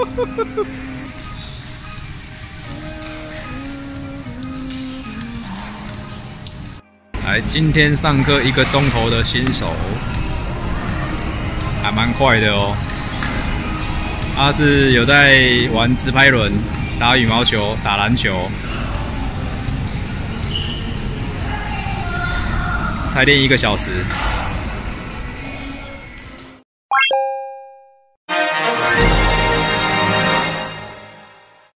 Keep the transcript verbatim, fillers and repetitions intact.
来，今天上课一个钟头的新手，还蛮快的哦。他是有在玩直拍轮、打羽毛球、打篮球，才练一个小时。